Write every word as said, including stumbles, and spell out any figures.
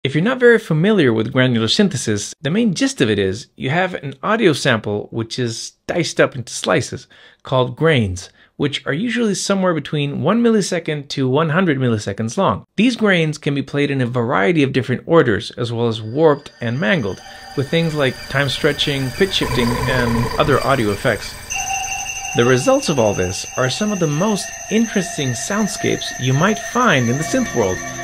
If you're not very familiar with granular synthesis, the main gist of it is you have an audio sample which is diced up into slices called grains, which are usually somewhere between one millisecond to one hundred milliseconds long. These grains can be played in a variety of different orders, as well as warped and mangled, with things like time stretching, pitch shifting, and other audio effects. The results of all this are some of the most interesting soundscapes you might find in the synth world,